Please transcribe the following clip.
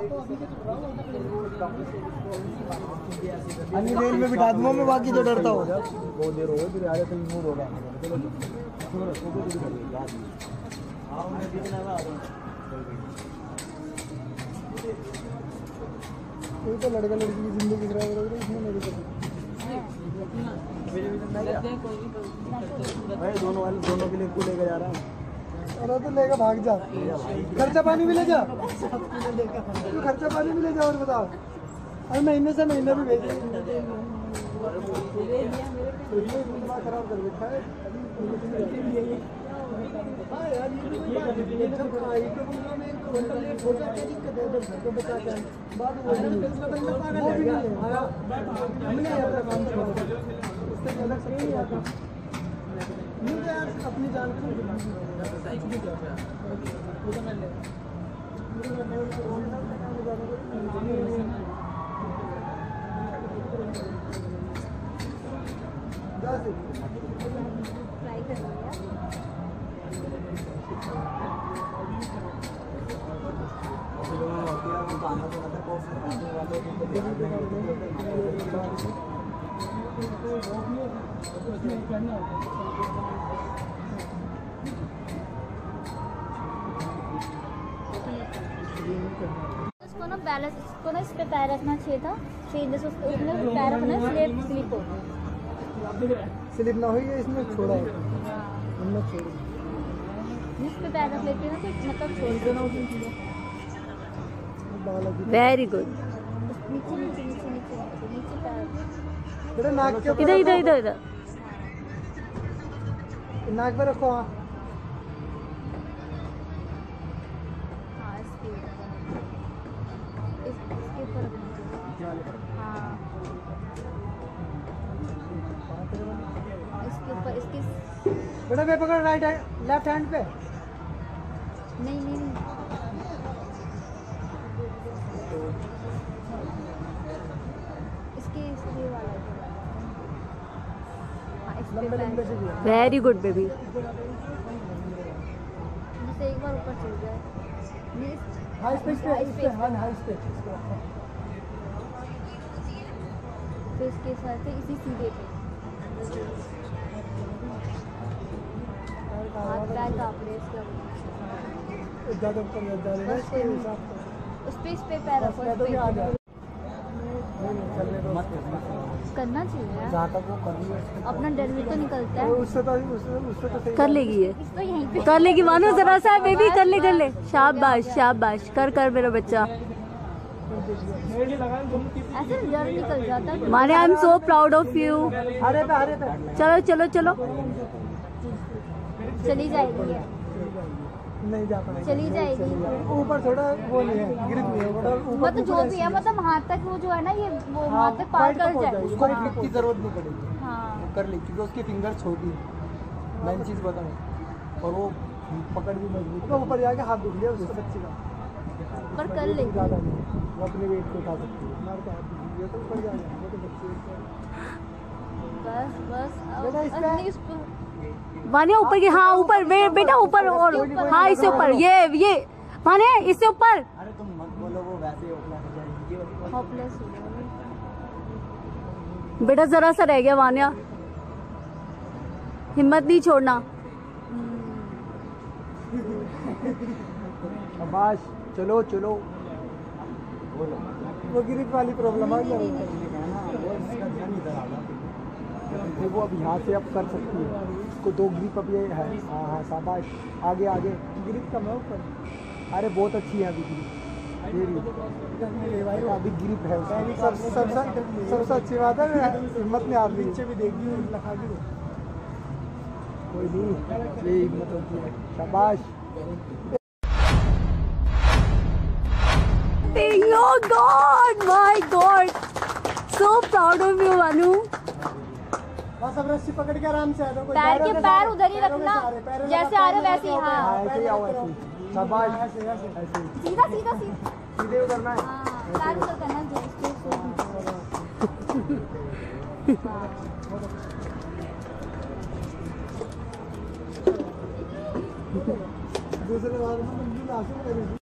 अन्य रेल में बिठा दूंगा मैं, बाकी तो डरता हो। बहुत देर हो गई फिर आगे तो मूड होगा। कोई तो लड़का लड़की की जिंदगी खराब हो रही है इसमें मेरी भाई दोनों के लिए को लेकर जा रहा हूँ। अरे तो लेकर भाग जा, खर्चा पानी भी ले जा, तू खर्चा पानी भी ले जा। और बताओ, अरे महीने से महीने भी भेज खराब कर रखा है। अपनी जान इसको ना बैलेंस, इसको ना इस पे पैर रखना चाहिए था, चेंजेस उसमें पैर रखना, स्लिप हो, स्लिप ना हुई है इसमें, छोड़ा है हमने छोड़, इस पे पैर रख लेते हैं ना तो मतलब छोड़ देना। Very good. नीचे नीचे नीचे नीचे नीचे पैर, बेटा नाक के इधर इधर इधर इधर नाक पे रखो। हाँ इसके ऊपर हाँ, इसके ऊपर, इसके बेटा वे पकड़, राइट हैंड लेफ्ट हैंड पे। नहीं नहीं नहीं, इसके वाला हाँ, इस पे पैर। Very good baby. जैसे एक बार ऊपर चल जाए, हाई स्पीड पे, हाई स्पीड तो इसके साथ इसी सीधे पे हाथ पैर कांप रहे इसके, ज़्यादा ऊपर मत जा रहे उस पे इस पे पैर रखो, इस पे करना चाहिए यार, जहाँ तक वो कर रही है अपना डर भी तो निकलता है। उससे तो सही कर लेगी ये, तो यहीं पे कर लेगी मानो जरा सा बेबी, कर ले कर ले। शाबाश शाबाश, कर कर मेरा बच्चा। ऐसे डर निकल जाता है। माने I am so proud of you. हरे पे चलो चलो चलो, चली जाएगी ये, नहीं जा पाएगी, चली जाएगी। ऊपर थोड़ा वो नहीं है, ग्रिप नहीं है ऊपर, मतलब जो भी है, मतलब हाथ तक वो जो है ना, ये वो हाथ तक पार कर जाए, उसको ग्रिप की जरूरत नहीं पड़ेगी। हाँ कर ली क्योंकि उसकी फिंगर छोटी है, मैं चीज़ बताऊँ, और वो पकड़ भी मजबूत, तो ऊपर जाके हाथ दुख लिया उसके बच्चे का, पर कर लेगी। ज़्यादा नहीं, वो अपने वेट को उठा सकती है, मार के हाथ दुख लिया तो ऊपर जाएगा, वो तो बच्चे बस बस बेटा इस पे माने ऊपर की, हाँ ऊपर बेटा ऊपर, और हाँ इससे ऊपर, ये माने इससे ऊपर। अरे तुम मत बोलो, वो वैसे हॉपलेस हो गया। बेटा जरा सा रह गया वान्या, हिम्मत नहीं छोड़ना। शाबाश, चलो चलो, वो ग्रिप वाली प्रॉब्लम आ गई, वो अब यहाँ से अब कर सकती है, उसको दो ग्रिप अब ये है। हाँ हाँ शाबाश, आगे आगे ग्रिप कम है ऊपर। अरे बहुत अच्छी है अभी ग्रिप, अभी ग्रिप है सबसे अच्छी बात है, हिम्मत नहीं आ रही, नीचे भी देख लखा भी, कोई नहीं, ये हिम्मत होती है। शाबाश। Oh God, my God, so proud of you, Manu. बस अब रस्सी पकड़ के आराम से आ जाओ, पैर के पैर उधर ही रखना, जैसे आ रहे वैसे ही। हाँ ऐसे ही आओ, ऐसे शाबाश, सीधा सीधा सीधा सीधे उतरना है। हाँ, पैर उधर करना है, दूसरे बार में